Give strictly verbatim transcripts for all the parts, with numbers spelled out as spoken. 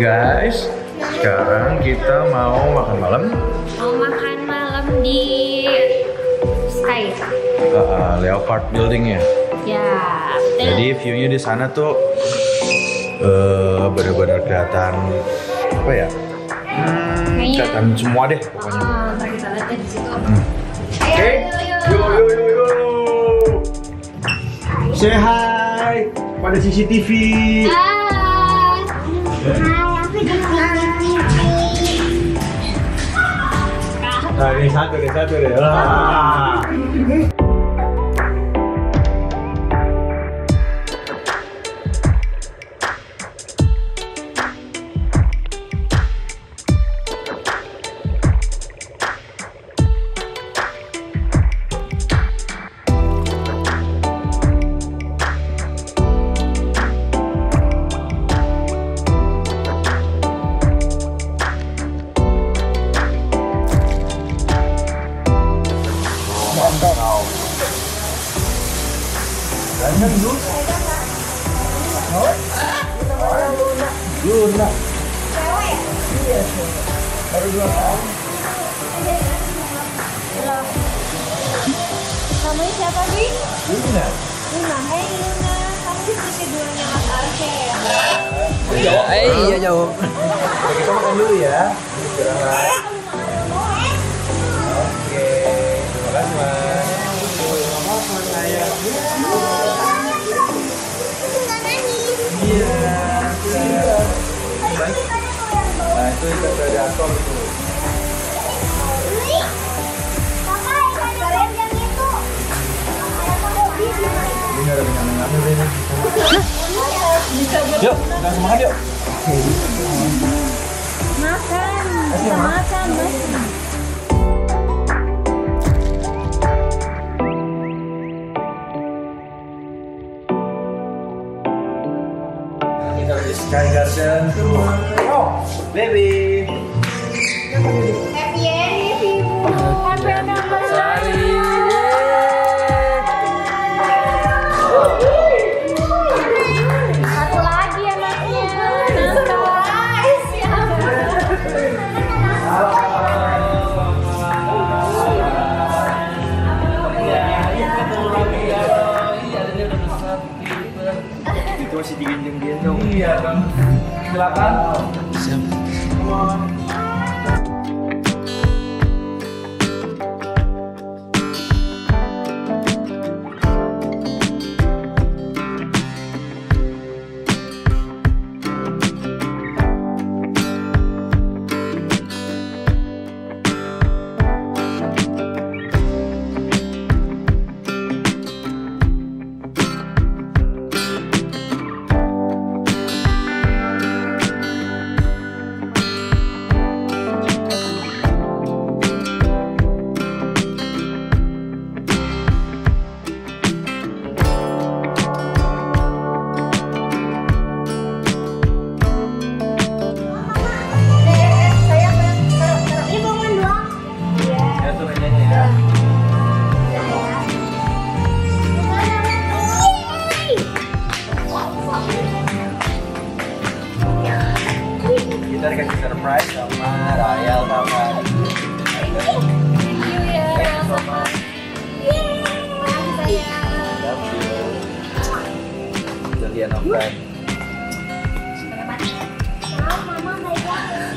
guys, sekarang kita mau makan malam. Mau makan malam di Sky. Uh, uh, Leopard Building ya. Ya. Betul. Jadi view-nya di sana tuh uh, benar-benar kelihatan apa ya? Hmm, kelihatan semua deh pokoknya. Oh, ntar kita lihat ya di situ. Hmm. Oke, okay. Yo yo yo yo. Say hi pada C C T V. Hai. Hai, aku juga. Nah, ini satu deh, satu deh. Ah. Dandan dulu. Luna. Iya. Baru dua tahun. Namanya siapa, Bi? Luna. Luna. Hai Luna. Kamu di keduanya Mas Alce ya? Eh, iya jauh. Kita makan dulu ya. Istirahat. Oke. Terima kasih, Mas. Iya. Nah itu ikan predator itu. Ini nggak ada ngambil-ngambil ini. Yuk, kita makan yuk. Makan. Kita makan, Mas. Sky Garden tuh. Oh, baby. Happy ya, happy. Happy anniversary. Satu lagi anaknya. Guys, ya. Itu masih digendong-gendong. Iya dong. Silakan. Siap. Kita dikasih surprise sama Royal sama Thank you ya, sama. Yeay, sayang. Love you. Julian of Friend. Mama baik banget.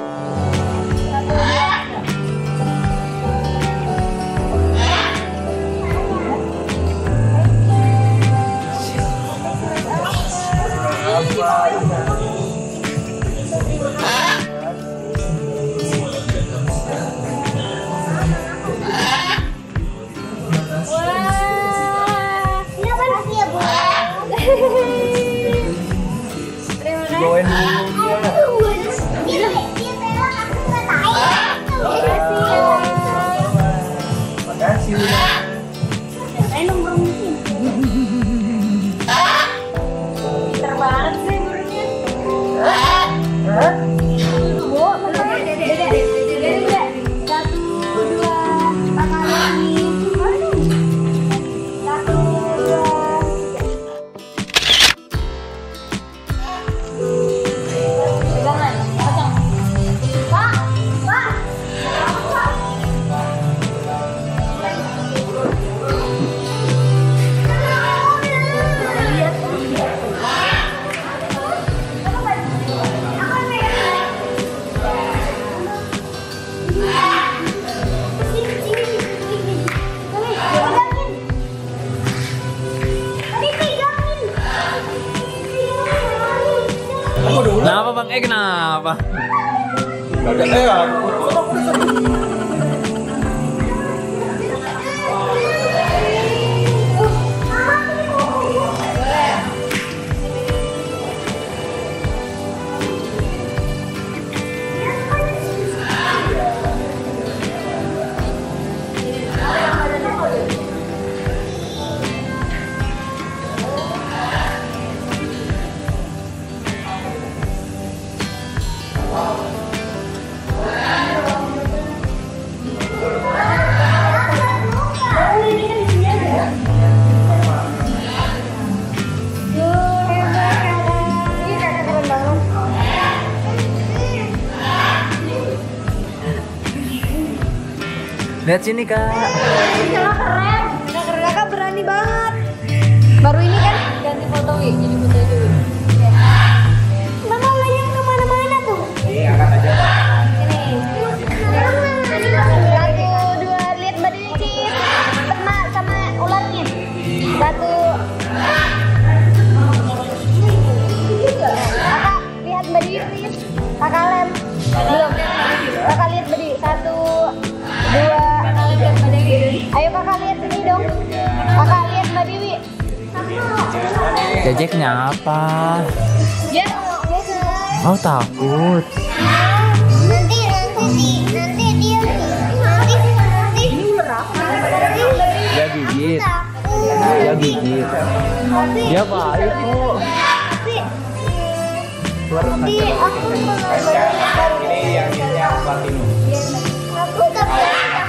Bawain dulu ya. Makasih. Pinter banget sih gurunya. Bu, satu, dua, tangan lagi. Satu, dua, tiga. bang, eh kenapa? Gak ada eh. Lihat sini kak. Kakak keren. Kakak keren. Kakak berani banget. Baru ini kan ganti foto Wi, jadi foto aja Wi. Mama layang kemana-mana tuh. Ini angkat aja. Satu, dua, lihat Mbak Dewi Cip. Sama, sama ularnya. Satu. Kakak, lihat Mbak Dewi please. Kakak lem. Belum. Kakak lihat Mbak Dewi. Satu, dua. Ayo kakak lihat sini dong. Kakak lihat Mbak Dewi. Jajek nyapa. Ya. Oh takut. Nanti nanti nanti dia nanti nanti Dia gigit. Dia gigit. Dia baik kok. Nanti aku Ini yang yang platinum. aku tapi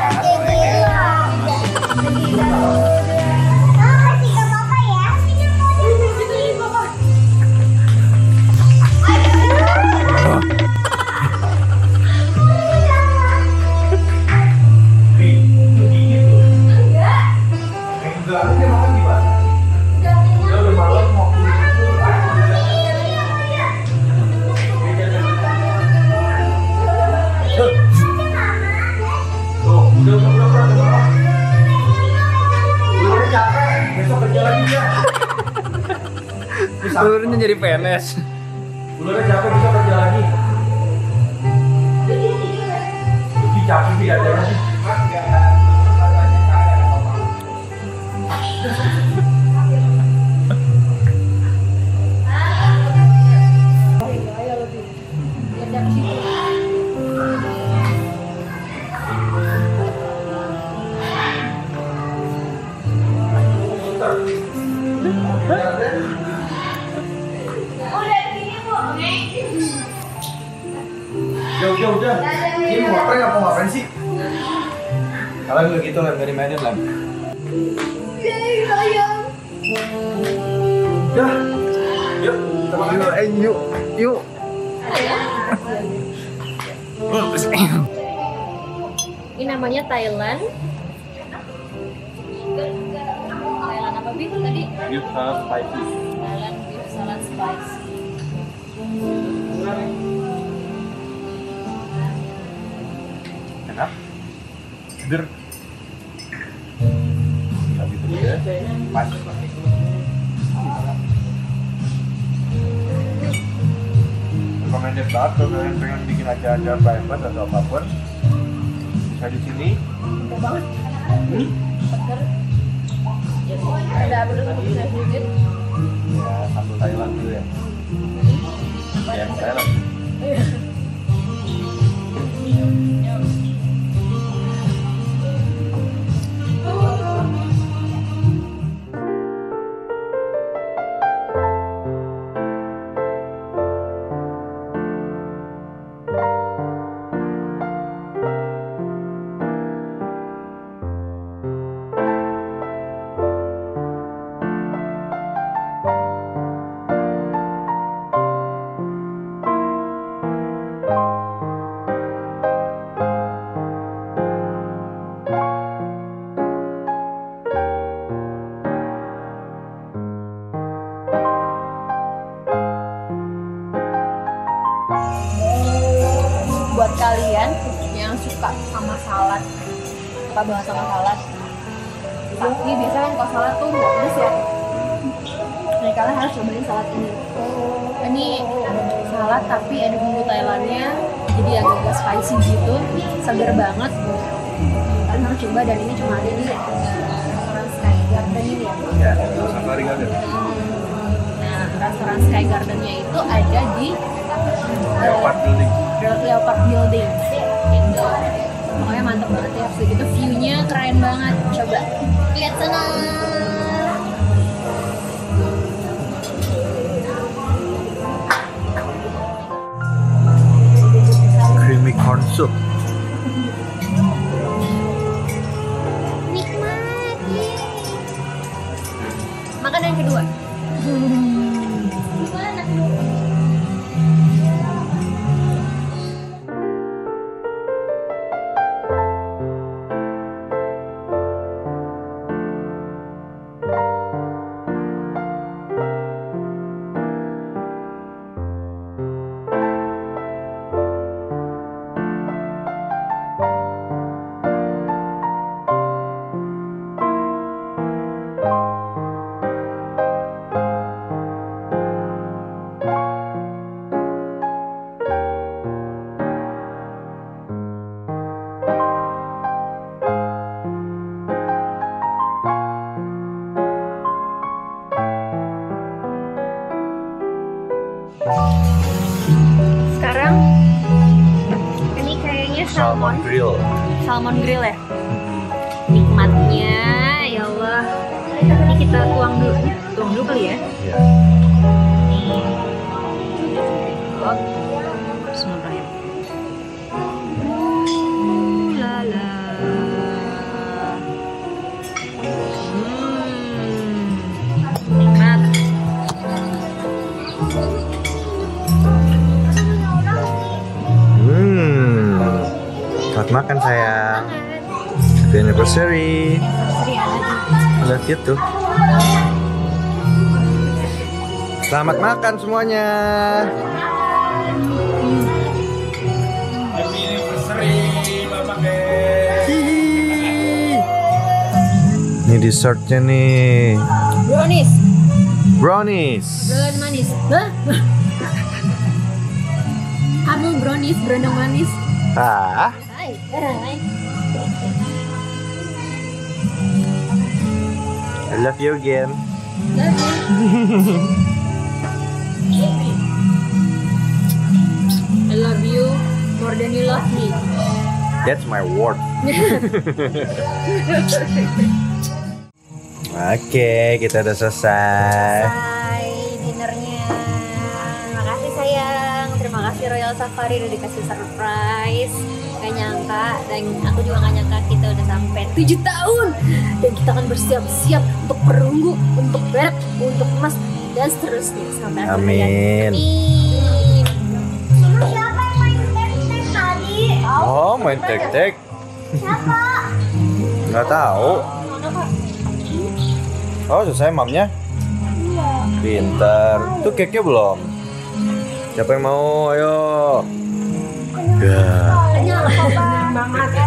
Telurnya jadi P N S. Udah capek bisa kerja lagi. Lebih capek tidak ada lagi. Udah, udah, udah. Ini mau ngapain, apa mau ngapain sih? Kalian udah gitu, Lem, dari mainin, Lem. Udah. Yuk, kita makan yuk. Eh, yuk, yuk. ini namanya Thailand. Thailand apa Bi tadi? Beef salad spicy. Thailand beef salad spicy. Enak. Seger. Tapi itu dia. Pas. Recommended banget kalau kalian pengen bikin acara-acara private atau apapun, bisa di sini. Enak banget. Hmm? Seger. Ada bener bener sedikit. Ya, sambal Thailand dulu ya. Ya, Thailand. Buat kalian yang suka sama salad, suka banget sama salad, tapi biasa kan kalau salad tuh nggak pedes ya. Nih kalian harus cobain salad ini. Ini salad tapi ada bumbu Thailandnya, jadi agak-agak spicy gitu, segar banget. Kalian harus coba, dan ini cuma ada di restoran Sky Garden ini ya. Ya, Safari Garden. Nah, restoran Sky Gardennya itu ada di Leopard Building. Leopard Building. Gitu. Pokoknya mantep banget ya, begitu view-nya keren banget. Coba lihat sana. Creamy corn soup. Nikmat. Makanan yang kedua. Gimana? Sekarang ini kayaknya salmon, Salmon grill. salmon grill ya. Nikmatnya, ya Allah. Ini kita tuang dulu, tuang dulu kali ya. Iya. Nih. Oh. Bismillahirrahmanirrahim. Uh, lala. Hmm. Nikmat. Hmm. Selamat makan sayang. Happy anniversary. Seri Lihat gitu. Selamat makan semuanya. Happy anniversary, Bapak Bes. Ini dessertnya nih. brownies. Brownies. Brownies manis. Hah? Kamu brownies, berondong manis. Ah. Hai, hai. I love you again. I love you more than you love me. That's my word. Oke, kita udah selesai. Selesai dinernya. Makasih sayang. Terima kasih Royal Safari udah dikasih surprise. Gak nyangka, dan aku juga gak nyangka kita udah sampai tujuh tahun. Dan kita akan bersiap-siap untuk perunggu, untuk berak, untuk emas, dan seterusnya sampai akhir hayat. Amin. Amin. Siapa yang main tek-tek tadi? Oh, main tek-tek. Siapa? Nggak tahu. Mana kak? Oh, selesai mamnya? Iya. Pintar. Tuh cake-nya belum? Siapa yang mau? Ayo. Ya. Hanya apa banget.